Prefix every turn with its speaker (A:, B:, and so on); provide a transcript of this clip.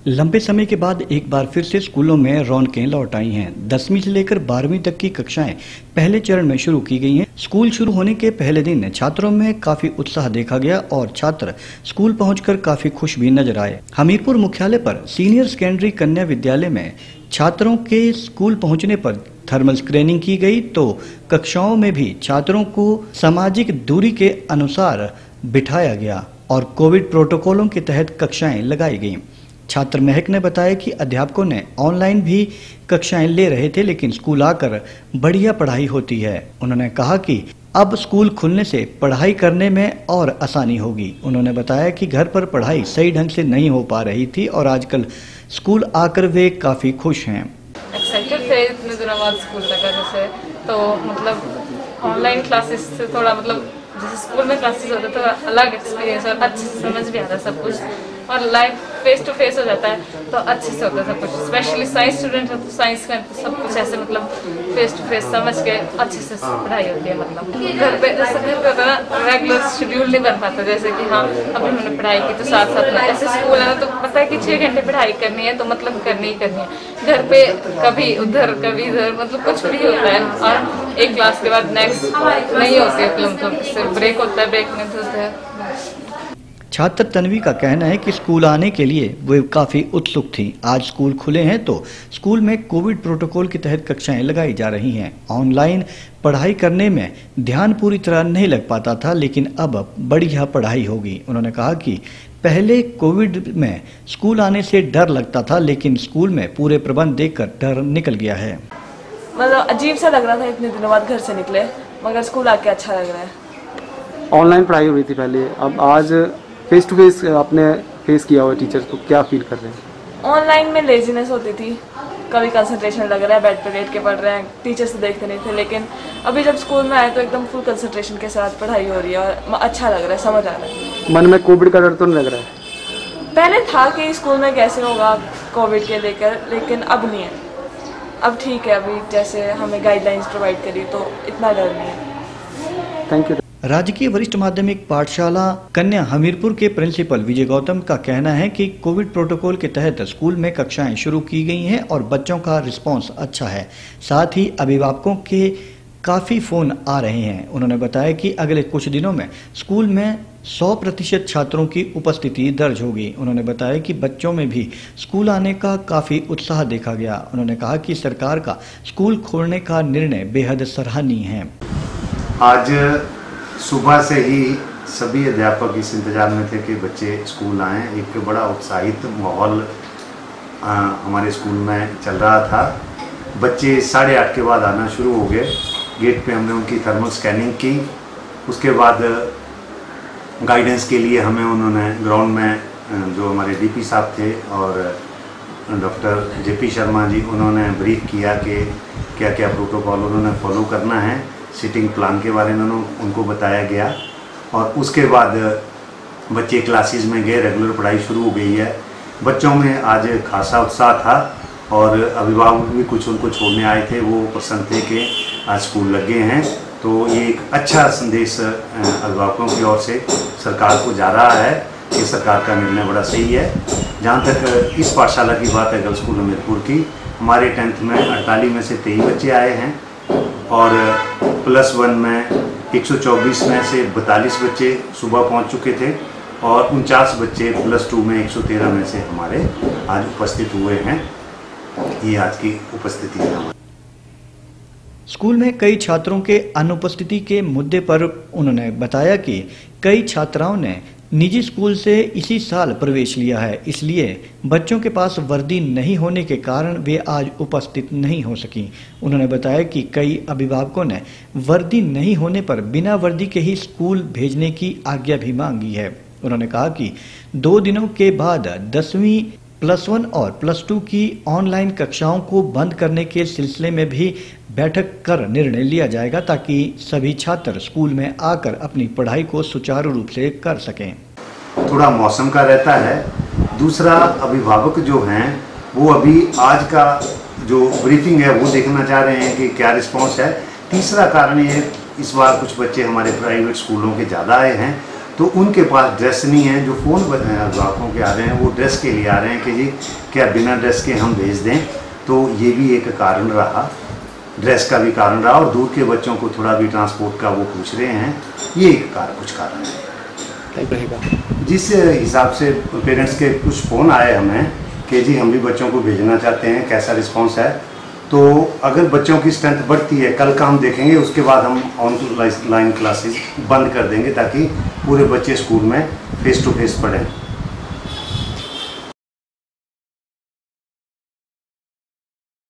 A: लंबे समय के बाद एक बार फिर से स्कूलों में रौनकें लौट आई हैं। 10वीं से लेकर 12वीं तक की कक्षाएं पहले चरण में शुरू की गई हैं। स्कूल शुरू होने के पहले दिन छात्रों में काफी उत्साह देखा गया और छात्र स्कूल पहुंचकर काफी खुश भी नजर आए। हमीरपुर मुख्यालय पर सीनियर सेकेंडरी कन्या विद्यालय में छात्रों के स्कूल पहुंचने पर थर्मल स्क्रीनिंग की गई, तो कक्षाओं में भी छात्रों को सामाजिक दूरी के अनुसार बिठाया गया और कोविड प्रोटोकॉलों के तहत कक्षाएं लगाई गईं। छात्र महक ने बताया कि अध्यापकों ने ऑनलाइन भी कक्षाएं ले रहे थे, लेकिन स्कूल आकर बढ़िया पढ़ाई होती है। उन्होंने कहा कि अब स्कूल खुलने से पढ़ाई करने में और आसानी होगी। उन्होंने बताया कि घर पर पढ़ाई सही ढंग से नहीं हो पा रही थी और आजकल स्कूल आकर वे काफी खुश हैं।
B: एक्साइटेड थे इतने दिनों बाद स्कूल लगा, जैसे तो मतलब ऑनलाइन क्लासेस से थोड़ा मतलब जैसे स्कूल में क्लासेस होते तो अलग एक्सपीरियंस और अच्छे से समझ भी आता सब कुछ, और लाइव फेस टू फेस हो जाता है तो अच्छे से होता है सब कुछ। स्पेशली साइंस स्टूडेंट है तो साइंस का तो सब कुछ ऐसे मतलब फेस टू फेस समझ के अच्छे से पढ़ाई होती है। मतलब घर पे जैसे घर पे होता है ना, रेगुलर शेड्यूल नहीं बन पाता, जैसे कि हाँ अभी हमने पढ़ाई की तो साथ साथ में ऐसे स्कूल है ना तो पता है कि 6 घंटे पढ़ाई करनी है तो मतलब करनी ही करनी है। घर पे कभी उधर कभी इधर मतलब कुछ भी होता है और एक क्लास के बाद नेक्स्ट नहीं होती है, मतलब सिर्फ ब्रेक होता है, ब्रेक में होता है।
A: छात्र तन्वी का कहना है कि स्कूल आने के लिए वे काफी उत्सुक थी। आज स्कूल खुले हैं तो स्कूल में कोविड प्रोटोकॉल के तहत कक्षाएं लगाई जा रही हैं। ऑनलाइन पढ़ाई करने में ध्यान पूरी तरह नहीं लग पाता था, लेकिन अब बढ़िया पढ़ाई होगी। उन्होंने कहा कि पहले कोविड में स्कूल आने से डर लगता था, लेकिन स्कूल में पूरे प्रबंध देखकर डर निकल गया है।
C: मतलब अजीब सा लग रहा था इतने दिनों बाद घर से निकले, मगर स्कूल आके अच्छा लग रहा है।
D: ऑनलाइन पढ़ाई हो रही थी पहले, अब आज फेस टू फेस आपने फेस किया हुआ टीचर्स को, क्या फील कर रहे हैं?
C: ऑनलाइन में लेजीनेस होती थी, कभी कंसंट्रेशन लग रहा है, बेड पे लेट के पढ़ रहे हैं, टीचर्स तो देखते नहीं थे, लेकिन अभी जब स्कूल में आए तो एकदम फुल कंसंट्रेशन के साथ पढ़ाई हो रही है और अच्छा लग रहा है, समझ आ रहा है।
D: मन में कोविड का डर तो नहीं लग रहा है?
C: पहले था कि स्कूल में कैसे होगा कोविड के लेकर, लेकिन अब नहीं है। अब ठीक है, अभी जैसे हमें गाइडलाइंस प्रोवाइड करी तो इतना डर नहीं है।
D: Thank you.
A: राजकीय वरिष्ठ माध्यमिक पाठशाला कन्या हमीरपुर के प्रिंसिपल विजय गौतम का कहना है कि कोविड प्रोटोकॉल के तहत स्कूल में कक्षाएं शुरू की गई हैं और बच्चों का रिस्पांस अच्छा है। साथ ही अभिभावकों के काफी फोन आ रहे हैं। उन्होंने बताया कि अगले कुछ दिनों में स्कूल में 100% छात्रों की उपस्थिति दर्ज होगी। उन्होंने बताया कि बच्चों में भी स्कूल आने का काफी उत्साह देखा गया। उन्होंने कहा कि सरकार का स्कूल खोलने का निर्णय बेहद सराहनीय है।
E: आज सुबह से ही सभी अध्यापक इस इंतजार में थे कि बच्चे स्कूल आएँ। एक बड़ा उत्साहित माहौल हमारे स्कूल में चल रहा था। बच्चे 8:30 के बाद आना शुरू हो गए। गेट पे हमने उनकी थर्मल स्कैनिंग की। उसके बाद गाइडेंस के लिए हमें उन्होंने ग्राउंड में जो हमारे डीपी साहब थे और डॉक्टर जेपी शर्मा जी, उन्होंने ब्रीफ किया कि क्या क्या प्रोटोकॉल उन्होंने फॉलो करना है। सीटिंग प्लान के बारे में उनको बताया गया और उसके बाद बच्चे क्लासेस में गए, रेगुलर पढ़ाई शुरू हो गई है। बच्चों में आज खासा उत्साह था और अभिभावक भी कुछ उनको छोड़ने आए थे, वो प्रसन्न थे कि आज स्कूल लग गए हैं। तो ये एक अच्छा संदेश अभिभावकों की ओर से सरकार को जा रहा है कि सरकार का निर्णय बड़ा सही है। जहाँ तक इस पाठशाला की बात है, गर्ल्स स्कूल हमीरपुर की, हमारे 10th में 48 में से 23 बच्चे आए हैं और +1 में 124 में से 42 बच्चे सुबह पहुंच चुके थे और 49 बच्चे +2 में 113 में से हमारे आज उपस्थित हुए हैं। ये आज की उपस्थिति है हमारी।
A: स्कूल में कई छात्रों के अनुपस्थिति के मुद्दे पर उन्होंने बताया कि कई छात्राओं ने निजी स्कूल से इसी साल प्रवेश लिया है, इसलिए बच्चों के पास वर्दी नहीं होने के कारण वे आज उपस्थित नहीं हो सकी। उन्होंने बताया कि कई अभिभावकों ने वर्दी नहीं होने पर बिना वर्दी के ही स्कूल भेजने की आज्ञा भी मांगी है। उन्होंने कहा कि 2 दिनों के बाद 10वीं +1 और +2 की ऑनलाइन कक्षाओं को बंद करने के सिलसिले में भी बैठक कर निर्णय लिया जाएगा, ताकि सभी छात्र स्कूल में आकर अपनी पढ़ाई को सुचारू रूप से कर सकें।
E: थोड़ा मौसम का रहता है। दूसरा, अभिभावक जो हैं वो अभी आज का जो ब्रीफिंग है वो देखना चाह रहे हैं कि क्या रिस्पांस है। तीसरा कारण ये, इस बार कुछ बच्चे हमारे प्राइवेट स्कूलों के ज़्यादा आए हैं तो उनके पास ड्रेस नहीं है। जो फ़ोन अभिभावकों के आ रहे हैं वो ड्रेस के लिए आ रहे हैं कि जी क्या बिना ड्रेस के हम भेज दें। तो ये भी एक कारण रहा, ड्रेस का भी कारण रहा, और दूर के बच्चों को थोड़ा भी ट्रांसपोर्ट का वो पूछ रहे हैं, ये एक कुछ कारण है। जिस हिसाब से पेरेंट्स के कुछ फ़ोन आए हमें कि जी हम भी बच्चों को भेजना चाहते हैं, कैसा रिस्पांस है। तो अगर बच्चों की स्ट्रेंथ बढ़ती है, कल का हम देखेंगे, उसके बाद हम ऑनलाइन क्लासेस बंद कर देंगे ताकि पूरे बच्चे स्कूल में फेस टू फेस पढ़ें।